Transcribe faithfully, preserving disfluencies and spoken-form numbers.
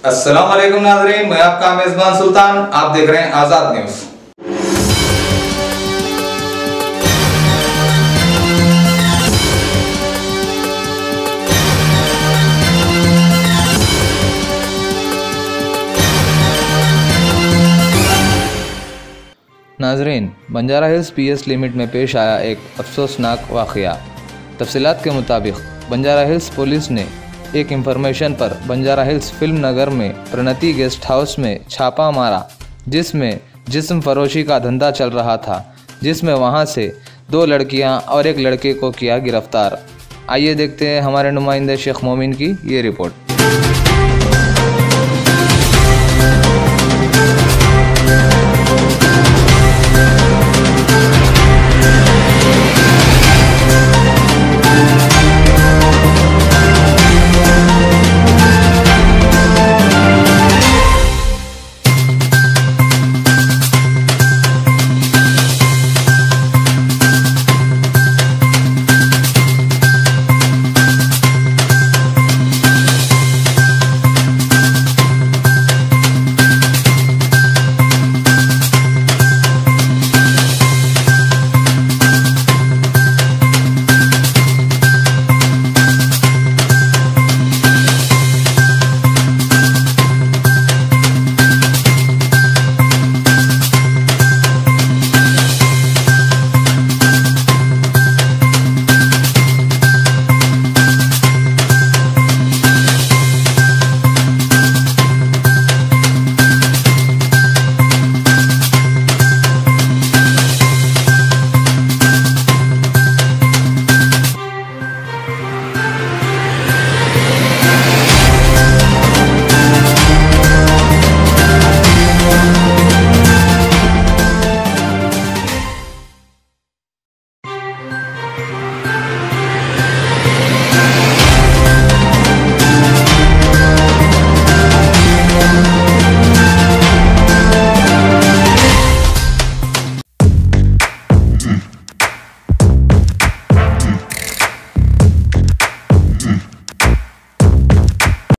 अस्सलाम वालेकुम नाज़रीन, मैं आपका मेज़बान सुल्तान। आप देख रहे हैं आज़ाद न्यूज़। नाज़रीन, बंजारा हिल्स पीएस लिमिट में पेश आया एक अफसोसनाक वाक़या। तफसीलात के मुताबिक बंजारा हिल्स पुलिस ने एक इंफॉर्मेशन पर बंजारा हिल्स फिल्म नगर में प्रणति गेस्ट हाउस में छापा मारा, जिसमें जिस्म फरोशी का धंधा चल रहा था, जिसमें वहां से दो लड़कियां और एक लड़के को किया गिरफ्तार। आइए देखते हैं हमारे नुमाइंदे शेख मोमिन की ये रिपोर्ट।